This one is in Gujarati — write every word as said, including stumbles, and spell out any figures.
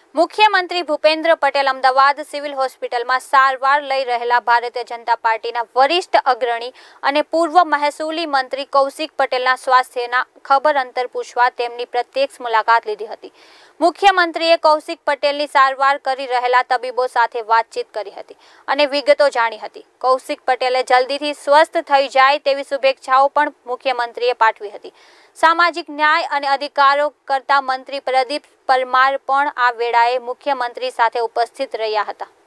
મુખ્યમંત્રી ભૂપેન્દ્ર પટેલ અમદાવાદ સિવિલ હોસ્પિટલમાં સારવાર લઈ રહેલા ભારતીય જનતા પાર્ટીના વરિષ્ઠ અગ્રણી અને પૂર્વ મહેસૂલી મંત્રી કૌશિક પટેલના સ્વાસ્થ્યના ખબર અંતર પૂછવા તેમની પ્રત્યક્ષ મુલાકાત લીધી હતી. મુખ્યમંત્રીએ કૌશિક પટેલની સારવાર કરી રહેલા તબીબો સાથે વાતચીત કરી હતી અને વિગતો જાણી હતી. કૌશિક પટેલે જલ્દીથી સ્વસ્થ થઈ જાય તેવી શુભેચ્છાઓ પણ મુખ્યમંત્રીએ પાઠવી હતી. સામાજિક ન્યાય અને અધિકારો કરતા મંત્રી પ્રદીપ પરમાર પણ આ વેળાએ મુખ્યમંત્રી સાથે ઉપસ્થિત રહ્યા હતા.